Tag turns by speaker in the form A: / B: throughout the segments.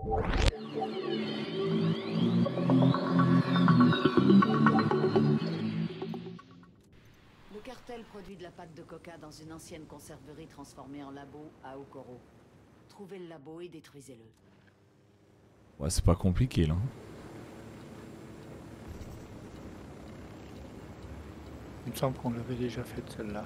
A: Le cartel produit de la pâte de coca dans une ancienne conserverie transformée en labo à Okoro. Trouvez le labo et détruisez-le.
B: Ouais, c'est pas compliqué là.
C: Il me semble qu'on l'avait déjà faite celle-là.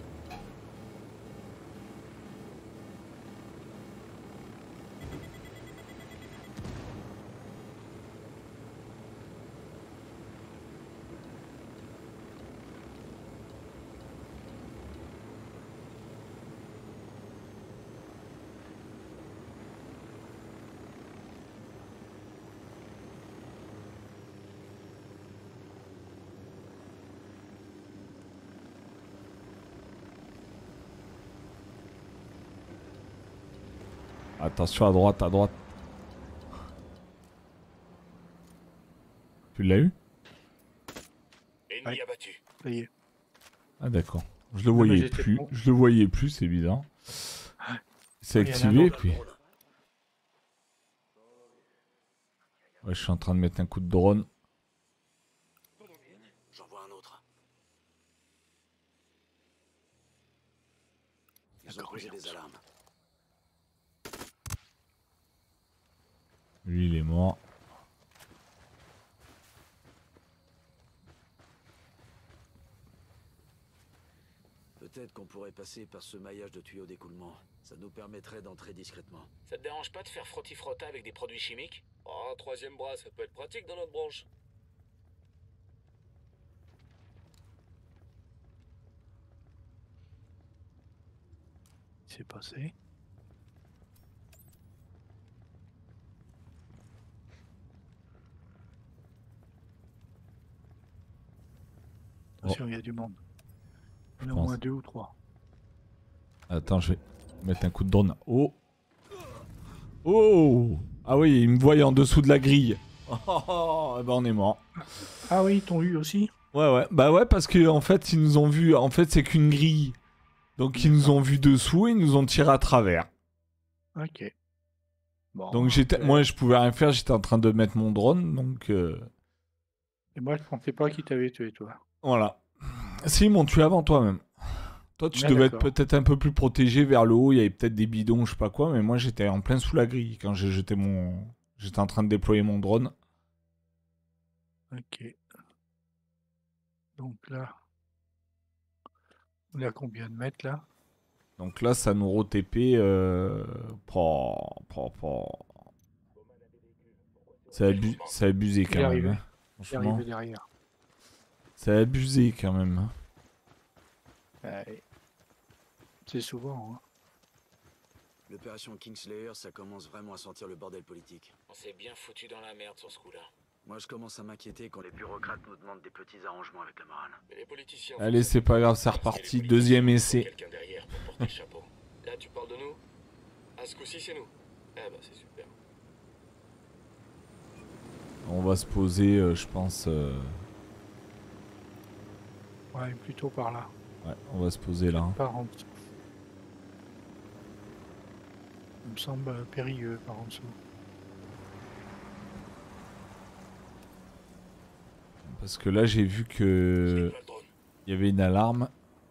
B: Attention à droite, à droite. Tu l'as eu?
D: Ennemi abattu.
C: Ça y est.
B: Ah d'accord. Je le
C: mais
B: voyais
C: j'étais
B: plus.
C: con.
B: Je le voyais plus, c'est bizarre. C'est
C: Il y en a un
B: activé
C: autre.
B: puis. Ouais, je suis en train de mettre un coup de drone.
D: J'en vois un autre. Ils ont
C: D'accord,
D: posé
C: regarde.
D: des alarmes.
B: Lui, il est mort.
D: Peut-être qu'on pourrait passer par ce maillage de tuyaux d'écoulement. Ça nous permettrait d'entrer discrètement.
E: Ça te dérange pas de faire frotti-frotta avec des produits chimiques? Oh, troisième bras, ça peut être pratique dans notre branche.
C: C'est passé. Attention, il y a du monde. Il y en a au
B: pense.
C: moins 2 ou 3.
B: Attends, je vais mettre un coup de drone. Oh! Oh! Ah oui, il me voyait en dessous de la grille. Oh, bah on est mort.
C: Ah oui, ils t'ont eu aussi?
B: Ouais, ouais. Bah ouais, parce que en fait, ils nous ont vu. En fait, c'est qu'une grille. Donc, ils nous ont vu dessous et ils nous ont tiré à travers.
C: Ok. Bon,
B: Donc, moi, je pouvais rien faire. J'étais en train de mettre mon drone. Donc,
C: Et moi, je pensais pas qu'ils t'avaient tué, toi.
B: voilà. Si, ils m'ont tué avant toi même. Toi, tu
C: Ah,
B: devais être
C: d'accord.
B: peut-être un peu plus protégé vers le haut. Il y avait peut-être des bidons, je sais pas quoi. Mais moi, j'étais en plein sous la grille quand j'ai jeté mon. J'étais en train de déployer mon drone.
C: Ok. Donc là, on est à combien de mètres là?
B: Donc là, ça nous re-TP. C'est abusé
C: Il est
B: quand même.
C: arrivé.
B: Hein.
C: Il est
B: Franchement,
C: arrivé derrière.
B: c'est abusé quand même. Hein.
C: Ouais. C'est souvent, hein.
D: L'opération Kingslayer, ça commence vraiment à sentir le bordel politique.
E: On s'est bien foutu dans la merde sur ce coup-là.
D: Moi, je commence à m'inquiéter quand les bureaucrates nous demandent des petits arrangements avec la morale.
E: Mais les politiciens...
B: Allez, c'est pas grave, c'est reparti. Deuxième essai.
E: Quelqu'un derrière pour porter le chapeau. Là, tu parles de nous? Ah, ce coup-ci, c'est nous. Ah bah, c'est super.
B: On va se poser, je pense.
C: Ouais, plutôt par là.
B: Ouais, on va se poser là.
C: Par en dessous. Il me semble périlleux par en dessous.
B: Parce que là, j'ai vu que
E: Pas le drone.
B: il y avait une alarme.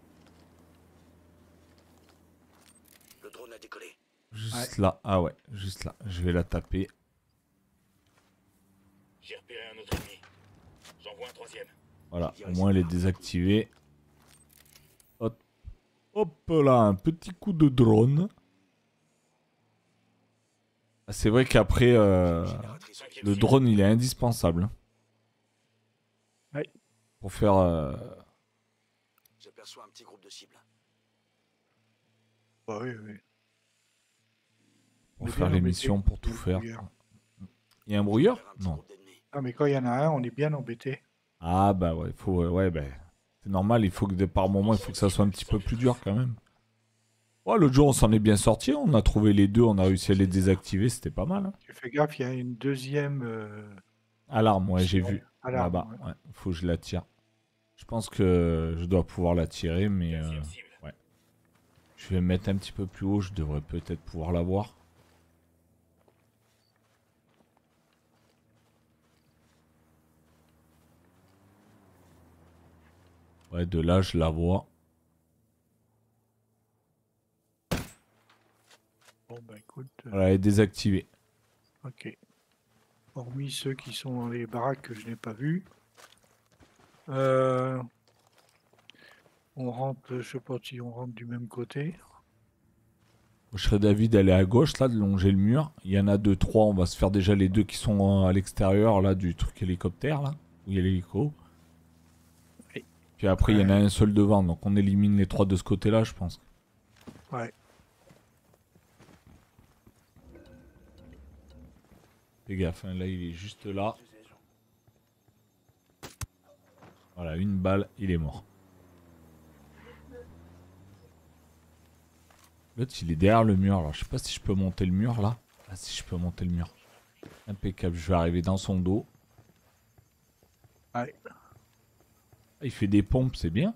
D: Le drone a décollé.
B: Juste là. Ah ouais, juste là. Je vais la taper.
E: J'ai repéré un autre ennemi. J'en vois un troisième.
B: Voilà, au moins elle est désactivée. Hop, hop là, un petit coup de drone. Ah, c'est vrai qu'après,
D: Génératrice en
B: le drone il est indispensable. Hein,
C: Ouais.
B: pour faire.
D: J'aperçois un petit groupe de cibles.
C: Bah oui, oui.
B: Pour
C: On est
B: faire
C: bien
B: les
C: embêté.
B: missions, pour tout
C: Il y a un
B: faire.
C: brouillard.
B: Il y a un brouilleur?
D: Un petit
B: Non.
D: groupe d'ennemis.
C: Ah, mais quand il y en a un, on est bien embêté.
B: Ah bah ouais, faut, ouais, bah, c'est normal, il faut que par moment, il faut que ça soit un petit peu plus dur quand même. Ouais, l'autre jour, on s'en est bien sorti, on a trouvé les deux, on a réussi à les désactiver, c'était pas mal. Hein.
C: Tu fais gaffe, il y a une deuxième
B: Alarme, ouais, j'ai vu.
C: alarme.
B: Là-bas,
C: Ouais.
B: ouais, faut que je la tire. Je pense que je dois pouvoir la tirer, mais
E: Deuxième cible.
B: je vais me mettre un petit peu plus haut, je devrais peut-être pouvoir la voir. Ouais, de là, je la vois.
C: Bon, bah écoute,
B: Voilà, elle est désactivée.
C: ok. Hormis ceux qui sont dans les baraques que je n'ai pas vus. Euh, on rentre, je sais pas si on rentre du même côté.
B: Je serais d'avis d'aller à gauche, là, de longer le mur. Il y en a 2, 3. On va se faire déjà les 2 qui sont à l'extérieur, là, du truc hélicoptère, là. Où il y a l'hélico.
C: Oui.
B: Puis après, il y en a un seul devant. Donc on élimine les 3 de ce côté-là, je pense.
C: Ouais.
B: Fais gaffe, hein, là, il est juste là. Voilà, une balle, il est mort. L'autre, il est derrière le mur. Alors, je sais pas si je peux monter le mur, là. Ah, si je peux monter le mur. Impeccable, je vais arriver dans son dos.
C: Ouais.
B: Ah, il fait des pompes, c'est bien.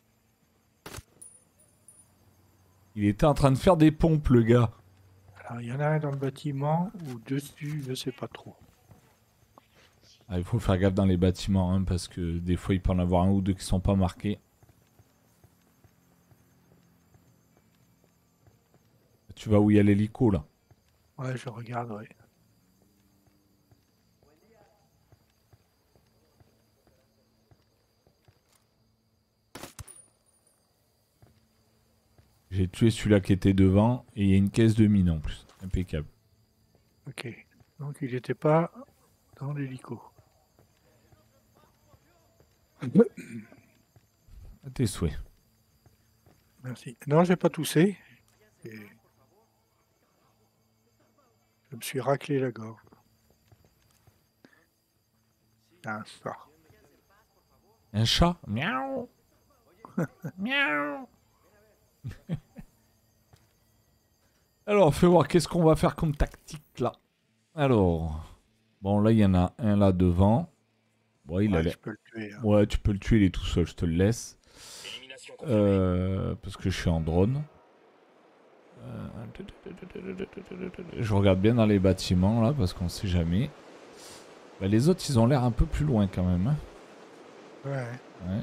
B: Il était en train de faire des pompes, le gars.
C: Alors, il y en a un dans le bâtiment ou dessus, je sais pas trop.
B: Ah, il faut faire gaffe dans les bâtiments, hein, parce que des fois, il peut en avoir un ou deux qui sont pas marqués. Tu vas où il y a l'hélico, là.
C: Ouais, je regarde, ouais.
B: J'ai tué celui-là qui était devant, et il y a une caisse de mine en plus. Impeccable.
C: Ok. Donc, il n'était pas dans l'hélico.
B: À tes souhaits.
C: Merci. Non, j'ai pas toussé. Et je me suis raclé la gorge. Ah, ça.
B: Un chat? Miaou. Miaou. Alors, fais voir, qu'est-ce qu'on va faire comme tactique, là? Alors... Bon, là, il y en a un là devant. Bon, il a
C: Ouais,
B: l'air...
C: je peux le tuer. Hein.
B: Ouais, tu peux le tuer, il est tout seul, je te le laisse.
E: Élimination confirmée.
B: Parce que je suis en drone. Je regarde bien dans les bâtiments, là, parce qu'on sait jamais. Bah, les autres, ils ont l'air un peu plus loin, quand même. Hein.
C: Ouais.
B: Ouais.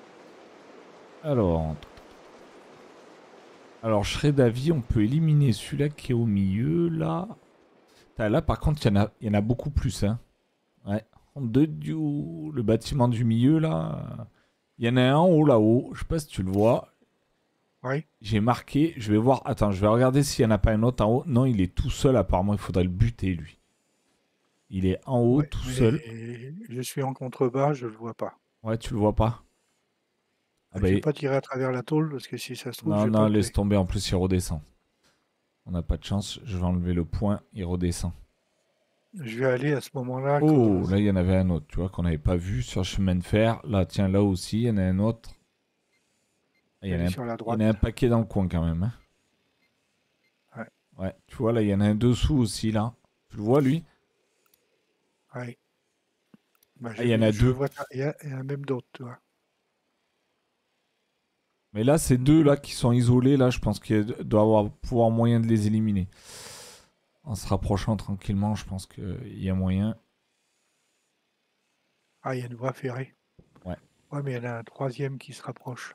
B: Alors, je serais d'avis, on peut éliminer celui-là qui est au milieu, là. Là, par contre, il y en a beaucoup plus. Hein. Ouais. Le bâtiment du milieu, là. Il y en a un en haut, là-haut. Je sais pas si tu le vois.
C: Oui.
B: J'ai marqué. Je vais voir. Attends, je vais regarder s'il n'y en a pas un autre en haut. Non, il est tout seul, apparemment. Il faudrait le buter, lui. Il est en haut,
C: Ouais,
B: tout
C: mais
B: seul.
C: je suis en contrebas, je le vois pas.
B: Ouais, tu le vois pas? Ah bah,
C: J'ai pas tiré à travers la tôle parce que si ça se trouve,
B: non,
C: j'ai
B: non,
C: pas
B: laisse
C: tué.
B: tomber. En plus, il redescend. On n'a pas de chance. Je vais enlever le point. Il redescend.
C: Je vais aller à ce moment-là.
B: Oh, là, il y en avait un autre, tu vois, qu'on n'avait pas vu sur le chemin de fer. Là, tiens, là aussi, il y en a un autre. Il y en a
C: sur la
B: il y
C: droite.
B: en a un paquet dans le coin, quand même. Hein.
C: Ouais.
B: Ouais, tu vois, là, il y en a un dessous aussi, là. Tu le vois, lui?
C: Ouais. Bah,
B: Ah, il y en a
C: je
B: deux.
C: vois, il y en a même d'autres, tu vois.
B: Mais là, ces deux, là, qui sont isolés, là, je pense qu'il doit avoir pouvoir moyen de les éliminer. En se rapprochant tranquillement, je pense qu'il y a moyen.
C: Ah, il y a une voie ferrée.
B: Ouais.
C: Ouais, mais il y en a un troisième qui se rapproche.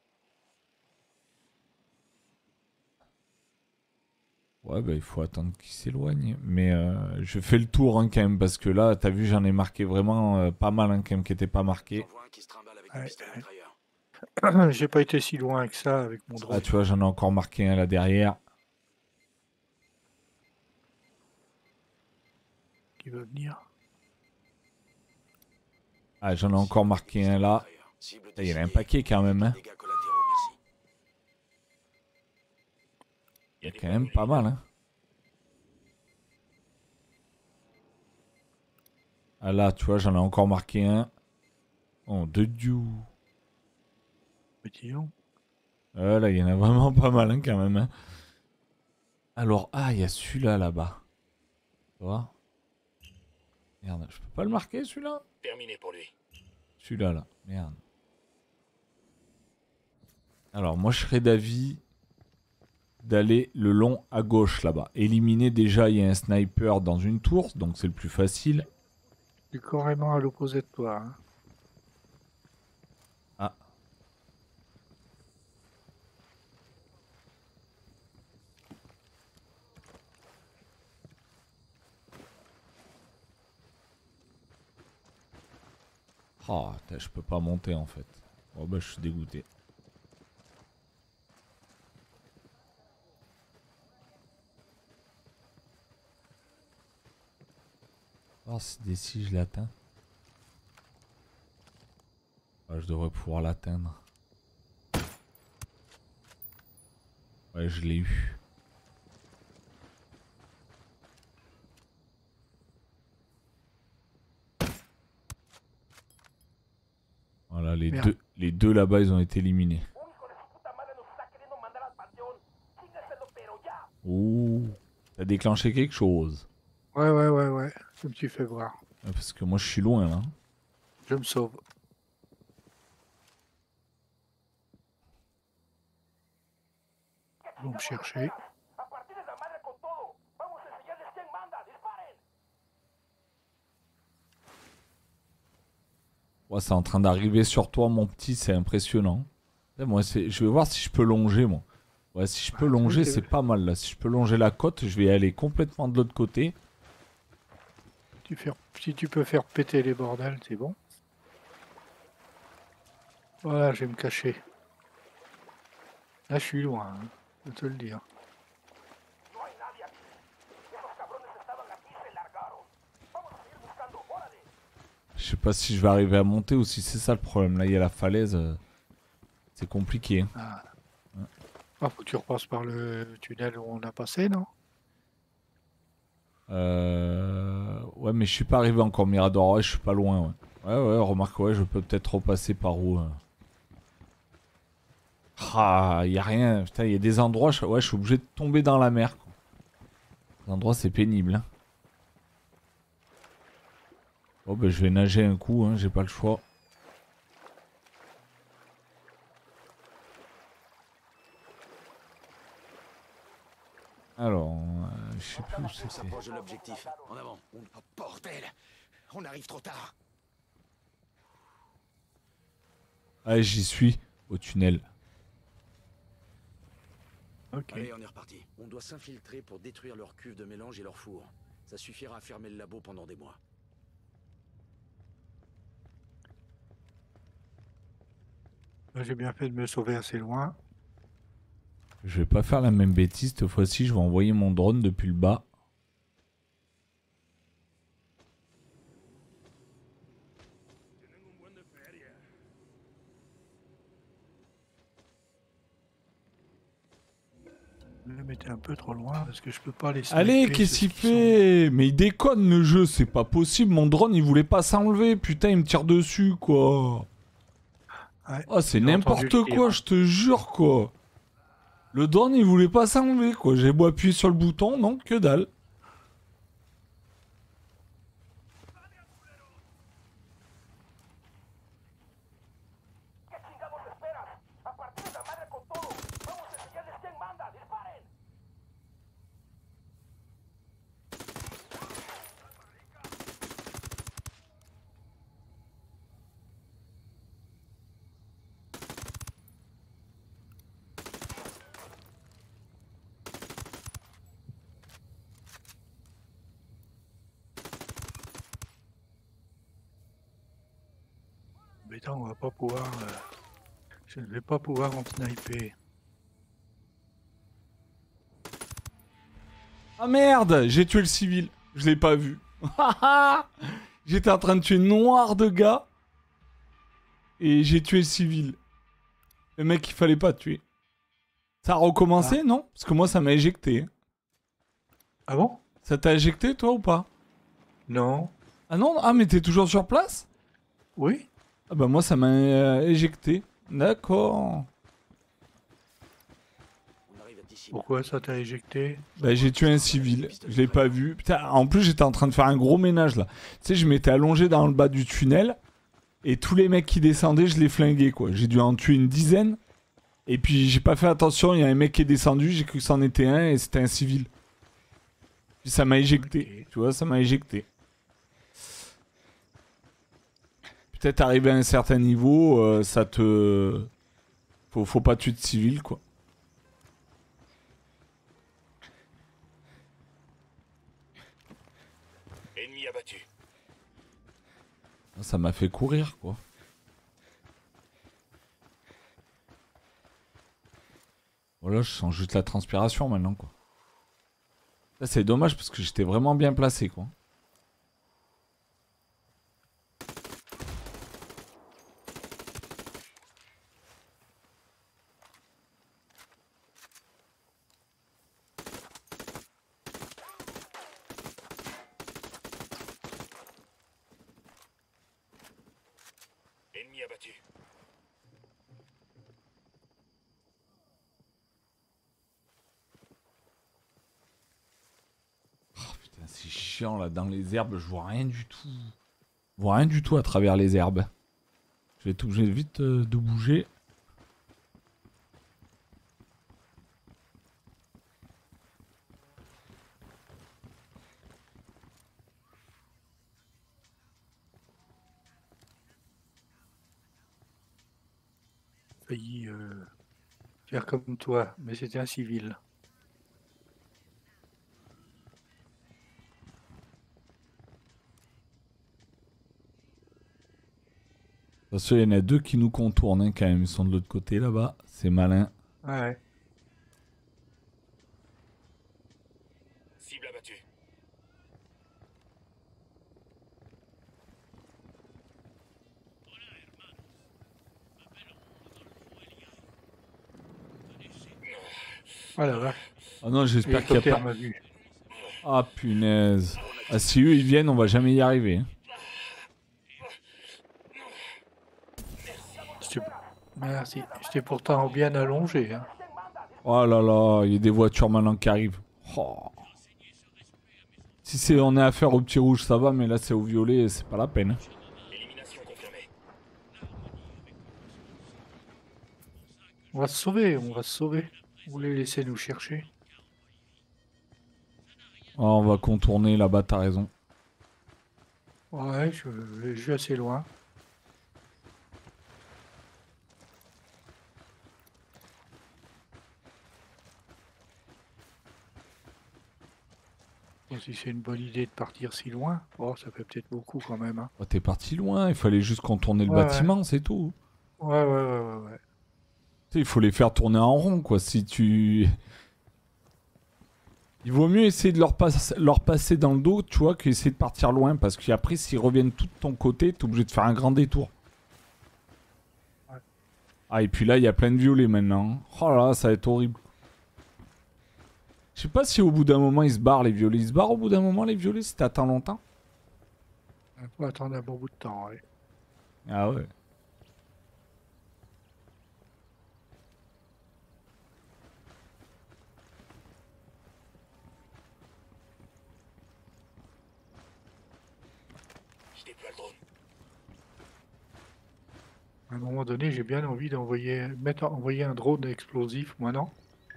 B: Ouais, bah, il faut attendre qu'il s'éloigne. Mais je fais le tour, hein, quand même, parce que là, t'as vu, j'en ai marqué vraiment pas mal, hein, quand même, qui n'étaient pas marqués.
D: J'en vois un qui se trimballe avec un pistolet mitrailleur.
C: J'ai pas été si loin que ça avec mon drone.
B: Ah, tu vois, j'en ai encore marqué un là derrière.
C: Qui veut venir.
B: Ah, j'en ai encore marqué un là. Il y en a un paquet quand même. Hein.
D: Dégâts collatéraux, merci.
B: Il y a quand même pas mal. Hein. Ah là, tu vois, j'en ai encore marqué un. Oh, de Dieu.
C: Petit lion.
B: Ah, là, il y en a vraiment pas mal hein, quand même. Hein. Alors, ah, il y a celui-là là-bas. Tu vois? Merde, je peux pas le marquer celui-là?
E: Terminé pour lui.
B: Celui-là, là. Merde. Alors, moi, je serais d'avis d'aller le long à gauche là-bas. Éliminer déjà, il y a un sniper dans une tour, donc c'est le plus facile.
C: Je suis carrément à l'opposé de toi. Hein.
B: Ah. Oh, je peux pas monter en fait. Oh bah je suis dégoûté. Oh, c'est d'ici je l'atteins. Ah, je devrais pouvoir l'atteindre. Ouais, je l'ai eu. Voilà,
C: Merde.
B: les deux là-bas, ils ont été éliminés. Ouh, t'as déclenché quelque chose.
C: Ouais. Je me suis fait voir.
B: Ouais, parce que moi, je suis loin, là.
C: Je me sauve. Ils vont me chercher.
B: Ouais, c'est en train d'arriver sur toi, mon petit, c'est impressionnant. Là, moi, je vais voir si je peux longer, moi. Ouais, si je peux
C: Le
B: longer,
C: truc,
B: c'est pas mal, là. Si je peux longer la côte, je vais aller complètement de l'autre côté.
C: si tu peux faire péter les bordels, c'est bon. Voilà, je vais me cacher. Là, je suis loin, hein, je peux te le dire.
B: Je sais pas si je vais arriver à monter ou si c'est ça le problème. Là, il y a la falaise. C'est compliqué.
C: Ah, faut que tu repasses par le tunnel où on a passé, non?
B: Ouais, mais je suis pas arrivé encore, Mirador. Ouais, je suis pas loin, ouais. Ouais, remarque, ouais, je peux peut-être repasser par où. Ah, y a rien. Putain, y a des endroits. Ouais, je suis obligé de tomber dans la mer, quoi. Les endroits, c'est pénible, hein. Oh, bah, je vais nager un coup, hein, j'ai pas le choix. Alors, je sais plus où
D: On
B: c'est.
D: s'approche de l'objectif. En avant.
F: Oh bordel! On arrive trop tard.
B: Ah, j'y suis, au tunnel.
C: Ok.
D: Allez, on est reparti. On doit s'infiltrer pour détruire leur cuve de mélange et leur four. Ça suffira à fermer le labo pendant des mois.
C: Là, j'ai bien fait de me sauver assez loin.
B: Je vais pas faire la même bêtise. Cette fois-ci, je vais envoyer mon drone depuis le bas.
C: Je me mettais un peu trop loin parce que je peux pas les
B: Allez,
C: sniper,
B: qu'est-ce
C: ceux
B: qu'il
C: qui sont-
B: fait? Mais il déconne le jeu, c'est pas possible. Mon drone, il voulait pas s'enlever. Putain, il me tire dessus, quoi.
C: Ouais,
B: Oh, c'est
C: j'ai entendu
B: n'importe
C: le tir,
B: quoi,
C: hein.
B: je te jure, quoi. Le drone, il voulait pas s'enlever, quoi. J'ai beau appuyer sur le bouton, non, que dalle.
C: Mais attends, on va pas pouvoir. Je ne vais pas pouvoir en sniper.
B: Ah merde, j'ai tué le civil. Je l'ai pas vu. J'étais en train de tuer noir de gars. Et j'ai tué le civil. Le mec qu'il fallait pas tuer. Ça a recommencé, non? Parce que moi, ça m'a éjecté.
C: Ah bon?
B: Ça t'a éjecté, toi, ou pas?
C: Non.
B: Ah non? Ah, mais t'es toujours sur place?
C: Oui?
B: Ah bah moi, ça m'a éjecté. D'accord.
D: On arrive à d'ici.
C: Pourquoi ça t'a éjecté?
B: Bah j'ai tué un civil. Je l'ai pas vu. Putain, en plus, j'étais en train de faire un gros ménage, là. Tu sais, je m'étais allongé dans le bas du tunnel. Et tous les mecs qui descendaient, je les flinguais, quoi. J'ai dû en tuer une dizaine. Et puis, j'ai pas fait attention. Il y a un mec qui est descendu. J'ai cru que c'en était un. Et c'était un civil. Puis ça m'a éjecté.
C: Ok.
B: Tu vois, ça m'a éjecté. Peut-être arrivé à un certain niveau, ça te... Faut pas tuer de civil, quoi.
E: Ennemi abattu.
B: Ça m'a fait courir, quoi. Voilà, je sens juste la transpiration maintenant, quoi. Là, c'est dommage parce que j'étais vraiment bien placé, quoi.
E: Ennemi abattu.
B: Putain, c'est chiant, là, dans les herbes, je vois rien du tout. Je vois rien du tout à travers les herbes. Je vais être obligé vite de bouger.
C: Failli faire comme toi, mais c'était un civil.
B: Parce qu'il y en a deux qui nous contournent, hein, quand même. Ils sont de l'autre côté, là-bas. C'est malin.
C: Ouais.
E: Cible abattue.
C: Ah la vache.
B: Ah non, j'espère qu'il n'y a
C: L'hélicoptère
B: pas...
C: m'a vu.
B: Ah, punaise. Ah, si eux, ils viennent, on va jamais y arriver. Hein.
C: Merci. J'étais pourtant bien allongé. Hein.
B: Oh là là, il y a des voitures maintenant qui arrivent. Oh. Si on est affaire au petit rouge, ça va, mais là, c'est au violet, c'est pas la peine.
E: Élimination confirmée.
C: On va se sauver, on va se sauver. Vous les laissez nous chercher.
B: Oh, on va contourner là-bas, t'as raison.
C: Ouais, je suis assez loin. Bon, si c'est une bonne idée de partir si loin, oh, ça fait peut-être beaucoup quand même. Hein.
B: Oh, t'es parti loin, il fallait juste contourner le
C: Ouais,
B: bâtiment, c'est tout.
C: Ouais.
B: Tu sais, il faut les faire tourner en rond, quoi. Si tu... Il vaut mieux essayer de leur passer dans le dos, tu vois, qu'essayer de partir loin. Parce qu'après, s'ils reviennent tout de ton côté, t'es obligé de faire un grand détour.
C: Ouais.
B: Ah, et puis là, il y a plein de violets maintenant. Oh là là, ça va être horrible. Je sais pas si au bout d'un moment, ils se barrent, les violets. Ils se barrent au bout d'un moment, les violets, si t'attends longtemps.
C: Il faut attendre un bon bout de temps. Ouais.
B: Ah ouais.
E: Je déploie le drone.
C: À un moment donné, j'ai bien envie envoyer un drone explosif, moi non?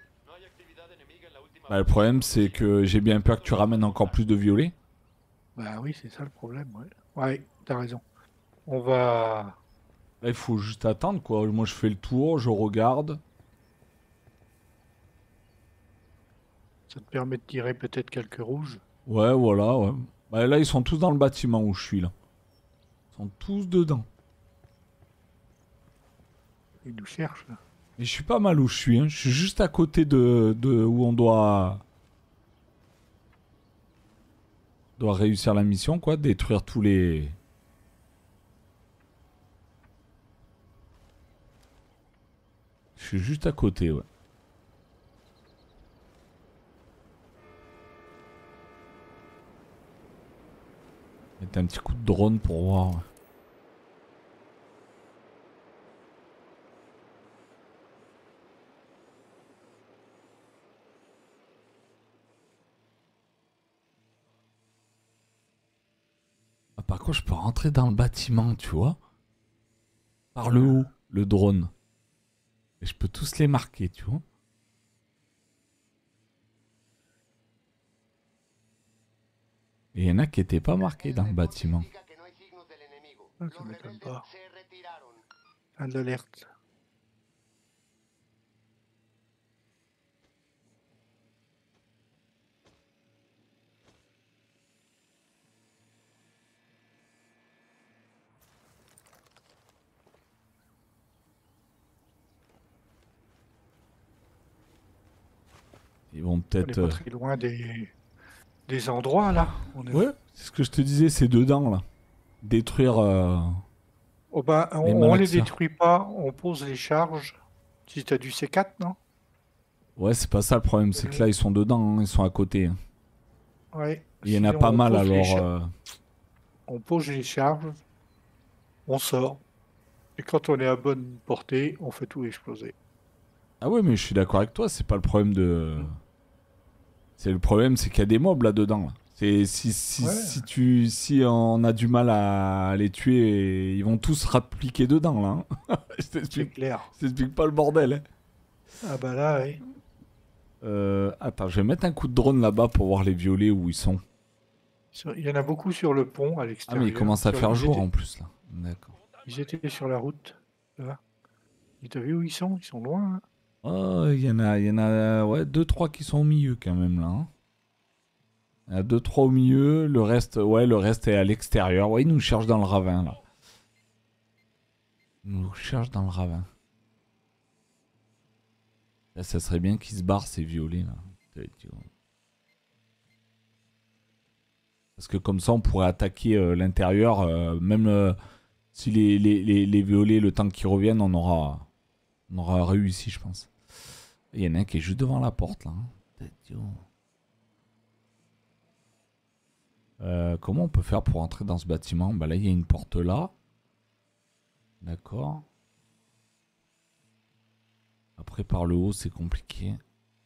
B: Bah, le problème, c'est que j'ai bien peur que tu ramènes encore plus de violets.
C: Bah oui, c'est ça le problème, ouais. Ouais, t'as raison. On va...
B: Là, il faut juste attendre, quoi. Moi, je fais le tour, je regarde.
C: Ça te permet de tirer peut-être quelques rouges.
B: Ouais, voilà, ouais. Bah, là, ils sont tous dans le bâtiment où je suis, là. Ils sont tous dedans.
C: Ils nous cherchent, là.
B: Mais je suis pas mal où je suis, hein. Je suis juste à côté de où on doit réussir la mission, quoi. Détruire tous les... Je suis juste à côté, ouais. Mettre un petit coup de drone pour voir. Ouais. Ah, par contre, je peux rentrer dans le bâtiment, tu vois. Par le haut, le drone. Et je peux tous les marquer, tu vois. Et il y en a qui étaient pas marqués dans le bâtiment.
C: Ah, ça m'étonne pas. Fin d'alerte.
B: Ils vont
C: On n'est
B: peut-être...
C: pas très loin des endroits, là. On est...
B: Ouais, c'est ce que je te disais, c'est dedans, là. Détruire...
C: Oh ben,
B: Les
C: on les
B: malaxias.
C: détruit pas, on pose les charges. Si t'as du C4, non?
B: Ouais, c'est pas ça le problème, c'est que là, ils sont dedans, hein, ils sont à côté. Hein.
C: Ouais.
B: Il y en a
C: Sinon,
B: pas
C: on
B: mal,
C: pose les
B: alors...
C: On pose les charges, on sort. Et quand on est à bonne portée, on fait tout exploser.
B: Ah ouais, mais je suis d'accord avec toi, c'est pas le problème de... C'est le problème, c'est qu'il y a des mobs là-dedans. Là. C'est
C: Ouais.
B: si on a du mal à les tuer, ils vont tous rappliquer dedans là. Hein. Je
C: C'est
B: t'explique
C: clair.
B: pas le bordel. Hein.
C: Ah bah là, oui.
B: Attends, je vais mettre un coup de drone là-bas pour voir les violets où ils sont.
C: Il y en a beaucoup sur le pont à
B: Ah
C: l'extérieur.
B: mais il commence à
C: Sur-
B: faire
C: ils
B: jour
C: étaient-
B: en plus là. D'accord.
C: Ils étaient sur la route, là. Et t'as vu où ils sont? Ils sont loin, hein.
B: Oh, il y en a, ouais, 2-3 qui sont au milieu quand même là. Hein. Il y en a 2-3 au milieu, le reste est à l'extérieur. Ouais, ils nous cherchent dans le ravin là. Ils nous cherchent dans le ravin. Là, ça serait bien qu'ils se barrent ces violets là. Parce que comme ça on pourrait attaquer l'intérieur, même si les violets, le temps qu'ils reviennent, on aura réussi je pense. Il y en a un qui est juste devant la porte là. Comment on peut faire pour entrer dans ce bâtiment? Bah là il y a une porte là. D'accord. Après par le haut c'est compliqué.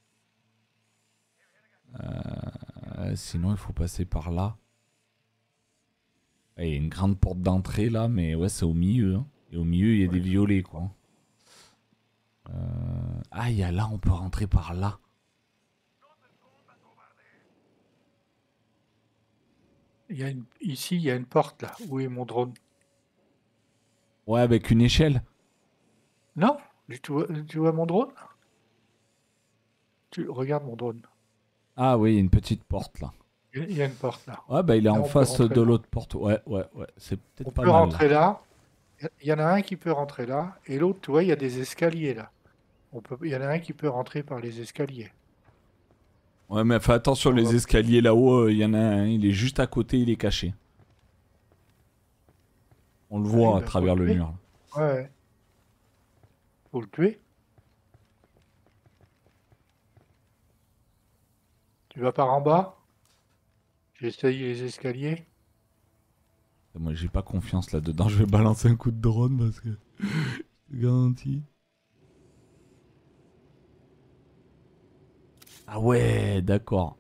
B: Sinon il faut passer par là. Il y a une grande porte d'entrée là, mais ouais c'est au milieu. Hein. Et au milieu il y a des violets quoi. Ah il y a là, on peut rentrer par là.
C: Ici, il y a une porte, là. Où est mon drone?
B: Ouais avec une échelle.
C: Non? Tu vois mon drone? Regarde mon drone.
B: Ah oui, il y a une petite porte là.
C: Il y a une porte, là.
B: Ouais bah il est
C: Là,
B: en
C: on peut
B: face
C: rentrer
B: de
C: là.
B: l'autre porte. Ouais. C'est peut-être
C: On
B: pas
C: peut
B: mal.
C: rentrer là. Il y en a un qui peut rentrer là. Et l'autre, tu vois, il y a des escaliers, là. Il y en a un qui peut rentrer par les escaliers.
B: Ouais mais fais attention,
C: On
B: les
C: va-
B: escaliers là-haut, il y en a un, il est juste à côté, il est caché. On le voit
C: Ouais,
B: à
C: bah,
B: travers
C: faut
B: le
C: le tuer.
B: mur. Là.
C: Ouais. Faut le tuer. Tu vas par en bas? J'essaye les escaliers.
B: Moi j'ai pas confiance là-dedans, je vais balancer un coup de drone parce que c'est garanti. Ah ouais, d'accord.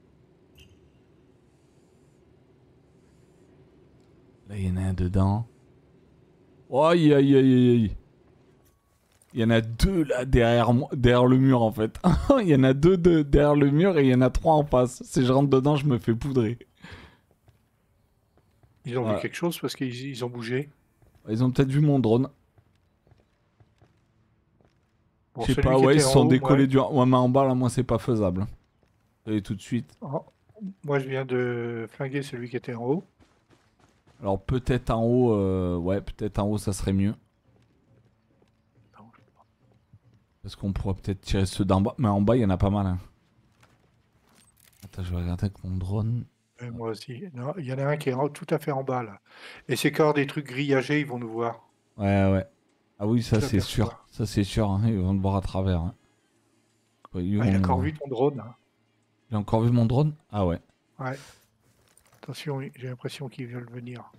B: Là il y en a un dedans. Oh, aïe aïe aïe aïe aïe. Il y en a deux là derrière le mur en fait. Il y en a deux derrière le mur et il y en a trois en face. Si je rentre dedans, je me fais poudrer.
C: Ils ont vu
B: Ouais.
C: quelque chose parce qu'ils ont bougé.
B: Ils ont peut-être vu mon drone.
C: Bon,
B: Je sais
C: celui
B: pas,
C: qui
B: ouais, ils
C: était
B: se
C: en
B: sont
C: haut,
B: décollés du... Ouais, mais en bas là, moi c'est pas faisable. Et tout de suite.
C: moi, je viens de flinguer celui qui était en haut.
B: Alors peut-être en haut, ouais, peut-être en haut ça serait mieux. Parce qu'on pourrait peut-être tirer ceux d'en bas. Mais en bas, il y en a pas mal. Hein. Attends, je vais regarder avec mon drone.
C: Moi aussi. Non, il y en a un qui est tout à fait en bas, là. Et c'est quand des trucs grillagés, ils vont nous voir.
B: Ouais. Ah oui, ça
C: Je
B: c'est sûr.
C: l'aperçois.
B: Ça c'est sûr. Hein. Ils vont te voir à travers. Hein.
C: Il a encore vu ton drone, hein.
B: Il a encore vu mon drone? Ah ouais.
C: Ouais. Attention, j'ai l'impression qu'ils veulent venir.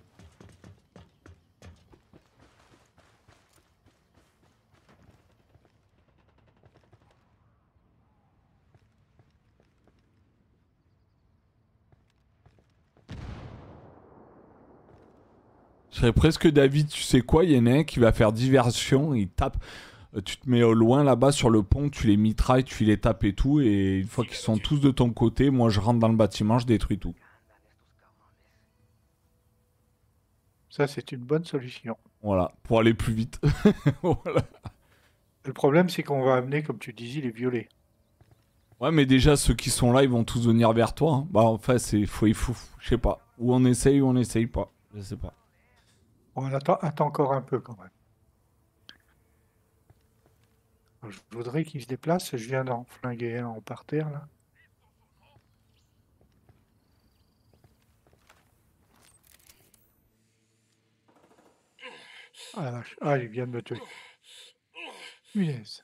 B: Je serais presque David, tu sais quoi? Il y en a un qui va faire diversion. Il tape. Tu te mets au loin là-bas sur le pont, tu les mitrailles, tu les tapes et tout. Et une fois qu'ils sont tous de ton côté, moi je rentre dans le bâtiment, je détruis tout.
C: Ça, c'est une bonne solution.
B: Voilà, pour aller plus vite. Voilà.
C: Le problème, c'est qu'on va amener, comme tu disais, les violets.
B: Ouais, mais déjà, ceux qui sont là, ils vont tous venir vers toi. Hein. Bah, en fait, c'est fou. Je sais pas. Ou on essaye ou on essaye pas. Je sais pas.
C: On attend encore un peu, quand même. Je voudrais qu'il se déplace. Je viens d'en flinguer un en par terre, là. Ah la vache. Ah, il vient de me tuer. Punaise.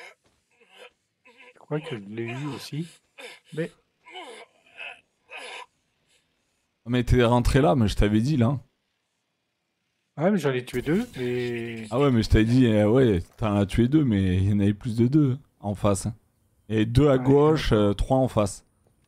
C: Je crois que je l'ai eu aussi. Mais
B: Mais t'es rentré là, mais je t'avais dit là.
C: ah, mais j'en ai tué 2, mais
B: Ah ouais, mais je t'avais dit, ouais, t'en as tué 2, mais il y en avait plus de 2 en face. Et 2 à
C: Ouais,
B: gauche, 3 en face.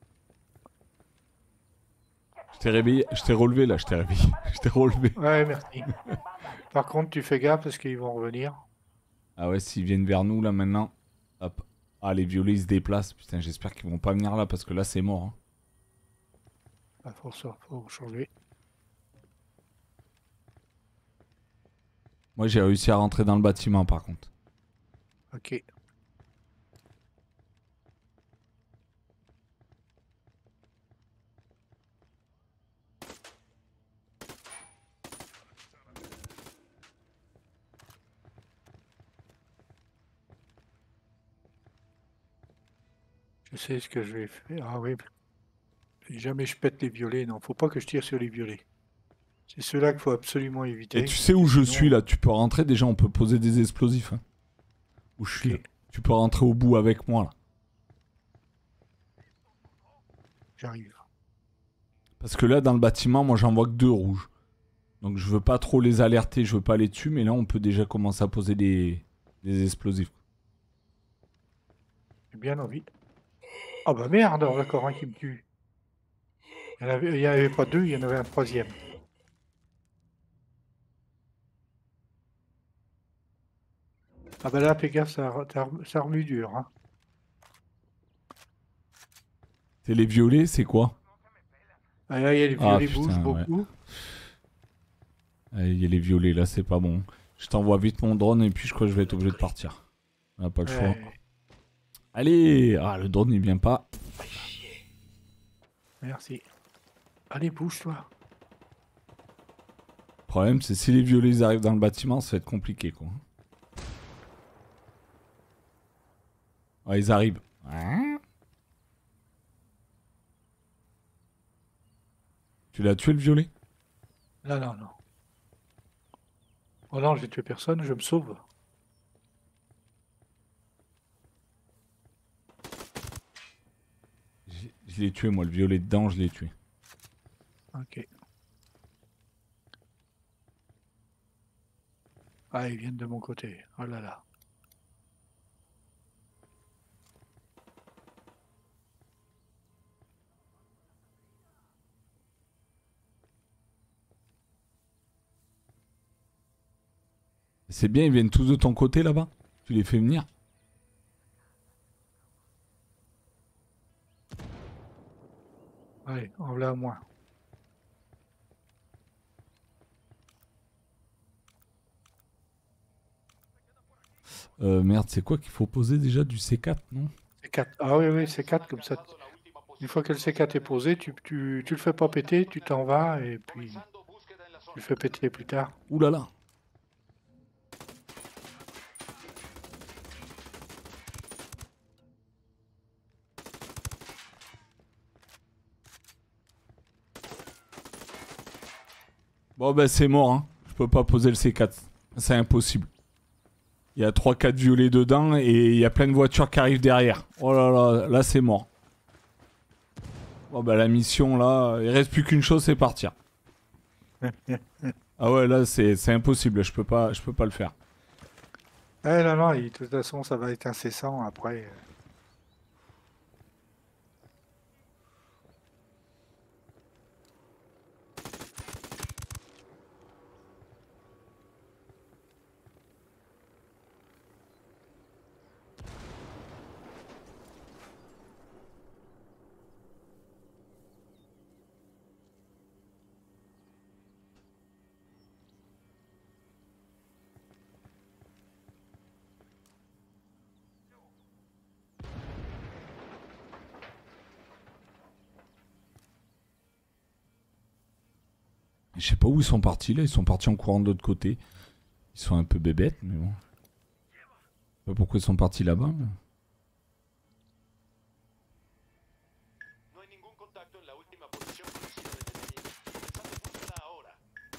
B: Je t'ai réveillé, je t'ai relevé là, je t'ai réveillé. Je t'ai relevé.
C: ouais, merci. Par contre, tu fais gaffe parce qu'ils vont revenir.
B: Ah ouais, s'ils viennent vers nous là maintenant. Hop. Ah, les violets ils se déplacent. Putain, j'espère qu'ils vont pas venir là parce que là c'est mort. Hein.
C: Ah, faut changer.
B: Moi j'ai réussi à rentrer dans le bâtiment par contre.
C: Ok. Je sais ce que je vais faire. Ah oui. Si jamais je pète les violets, non, faut pas que je tire sur les violets. C'est ceux-là qu'il faut absolument éviter.
B: Et tu sais où je
C: Sinon,
B: suis là, tu peux rentrer déjà, on peut poser des explosifs. Hein. Où je suis
C: Ok.
B: là. Tu peux rentrer au bout avec moi là.
C: J'arrive.
B: Parce que là dans le bâtiment, moi j'en vois que 2 rouges. Donc je veux pas trop les alerter, je veux pas les tuer, mais là on peut déjà commencer à poser des explosifs.
C: J'ai bien envie. Ah bah merde, encore un qui me tue. Il y en avait pas 2, il y en avait un 3e. Ah bah là, fais gaffe, ça remue dur. Hein.
B: C'est les violets, c'est quoi?
C: Ah là, il y a les
B: Ah,
C: violets
B: putain,
C: bougent
B: ouais.
C: beaucoup.
B: Il y a les violets là, c'est pas bon. Je t'envoie vite mon drone et puis je crois que je vais être obligé de partir. On n'a pas le choix.
C: Ouais,
B: Allez! Ah, le drone il vient pas.
C: merci. Allez, bouge-toi.
B: Le problème c'est si les violets ils arrivent dans le bâtiment, ça va être compliqué quoi. Ouais, ils arrivent. Hein? Tu l'as tué le violet?
C: Là, non, non. Oh non, j'ai tué personne, je me sauve.
B: Je l'ai tué moi, le violet dedans, je l'ai tué.
C: Ok. Ah, ils viennent de mon côté. Oh là là.
B: C'est bien, ils viennent tous de ton côté là-bas? Tu les fais venir?
C: Allez, en voilà moins.
B: Merde, c'est quoi qu'il faut poser déjà du C4, non?
C: C4. Ah oui, oui, C4 comme ça. Une fois que le C4 est posé, tu le fais pas péter, tu t'en vas et puis tu le fais péter plus tard.
B: Ouh là là! Bon bah c'est mort, hein. Je peux pas poser le C4. C'est impossible. Il y a 3-4 violets dedans et il y a plein de voitures qui arrivent derrière. Oh là là, là c'est mort. Bon bah la mission là, il reste plus qu'une chose, c'est partir. Ah ouais là c'est impossible, je peux pas le faire.
C: Eh non, non, de toute façon, ça va être incessant après.
B: Je sais pas où ils sont partis là, ils sont partis en courant de l'autre côté. Ils sont un peu bébêtes, mais bon. sais pas pourquoi ils sont partis là-bas. Mais...
G: No hay ningún contacto en la última posición conocida del enemigo. Comenzando a funcionar ahora.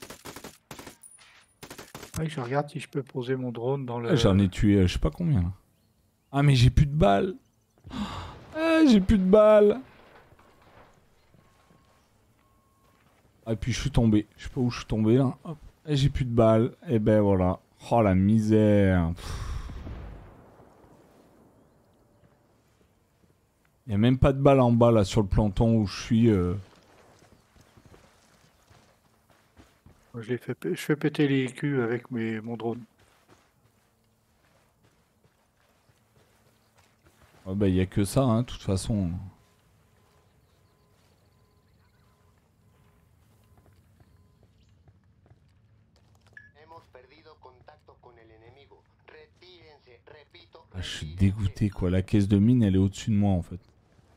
C: Ouais, je regarde si je peux poser mon drone dans le...
B: Ah, j'en ai tué je sais pas combien là. Ah mais j'ai plus de balles. Ah, j'ai plus de balles. Ah et puis je suis tombé. Je sais pas où je suis tombé là. Hop. Et j'ai plus de balles. Et ben voilà. Oh la misère. Il y a même pas de balles en bas là sur le planton où je suis.
C: Je fais péter les culs avec mon drone.
B: Ah bah y a que ça hein, de toute façon. Ah, je suis dégoûté quoi, la caisse de mine elle est au-dessus de moi en fait.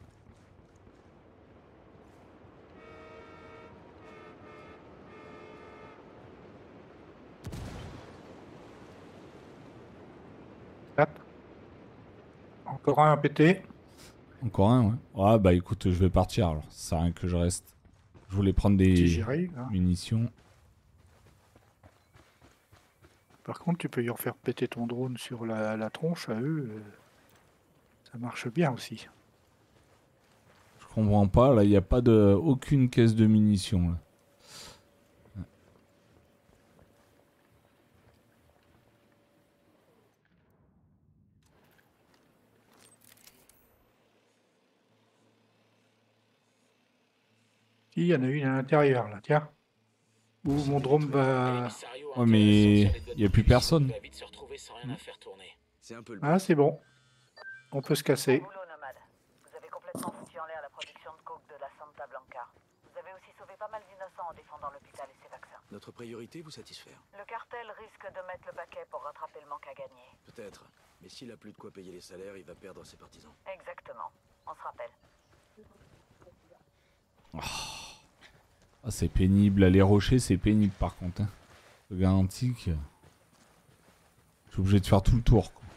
C: Encore un à péter.
B: Encore un ouais. Ah bah écoute je vais partir alors, ça sert à rien que je reste. Je voulais prendre
C: Si
B: des
C: j'y arrive. Hein.
B: munitions.
C: Par contre, tu peux y refaire péter ton drone sur la tronche à eux. Ça marche bien aussi.
B: Je comprends pas, là il n'y a pas de aucune caisse de munitions là.
C: Si, il y en a une à l'intérieur là, tiens. Où mon drone va...
B: Ouais mais il n'y a plus personne.
D: C'est un peu le
C: Ah, c'est bon. On peut se casser.
A: Bon boulot, nomade. Vous avez complètement foutu en l'air la production de coke de la Santa Blanca. Vous avez aussi sauvé pas mal d'innocents en défendant l'hôpital et ses vaccins.
D: Notre priorité vous satisfaire.
A: Le cartel risque de mettre le paquet pour rattraper le manque à gagner.
D: Peut-être. Mais s'il a plus de quoi payer les salaires, il va perdre ses partisans.
A: Exactement. On se rappelle.
B: Ah c'est pénible, les rochers c'est pénible par contre. Hein. Je garantis que... Je suis obligé de faire tout le tour quoi.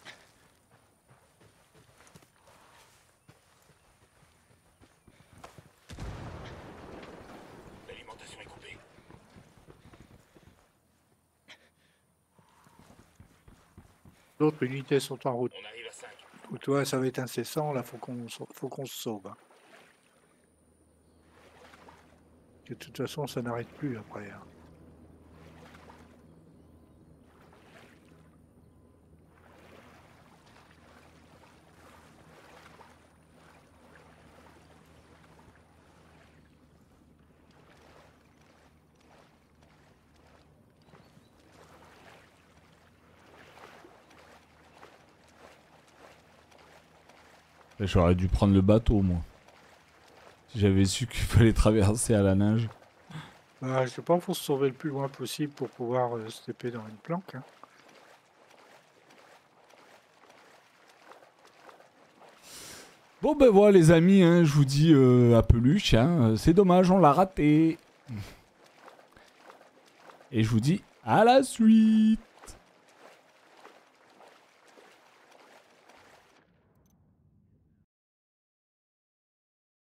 E: L'alimentation est coupée.
C: D'autres unités sont en route.
E: On arrive à 5.
C: Pour toi, ça va être incessant. Là, faut qu'on se sauve. Hein. De toute façon, ça n'arrête plus après. Hein.
B: J'aurais dû prendre le bateau moi. Si j'avais su qu'il fallait traverser à la nage.
C: Je sais pas, faut se sauver le plus loin possible pour pouvoir se taper dans une planque. Hein.
B: Bon ben voilà les amis, hein, je vous dis à peluche, hein, c'est dommage on l'a raté. Et je vous dis à la suite.